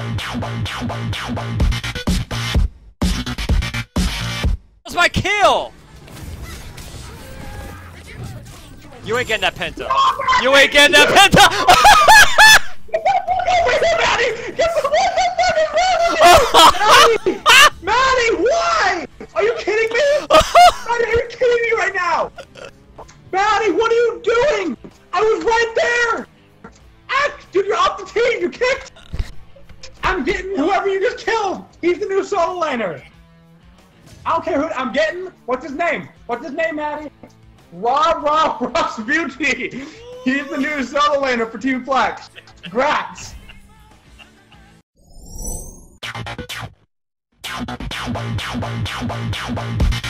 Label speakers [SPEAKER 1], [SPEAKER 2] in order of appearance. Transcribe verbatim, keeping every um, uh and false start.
[SPEAKER 1] That's my kill! You ain't getting that penta. You ain't getting that penta!
[SPEAKER 2] Matty! Matty, why? Are you kidding me? Matty, are you kidding me right now? Matty, what are you doing? I was right there! Act, dude, you're off the team, you kicked! I'm getting whoever you just killed! He's the new solo laner! I don't care who I'm getting. What's his name? What's his name, Matty? Rob Rob Ross Beauty! He's the new solo laner for Team Flex. Grats!
[SPEAKER 3] Wow, wow, wow, wow, wow, wow.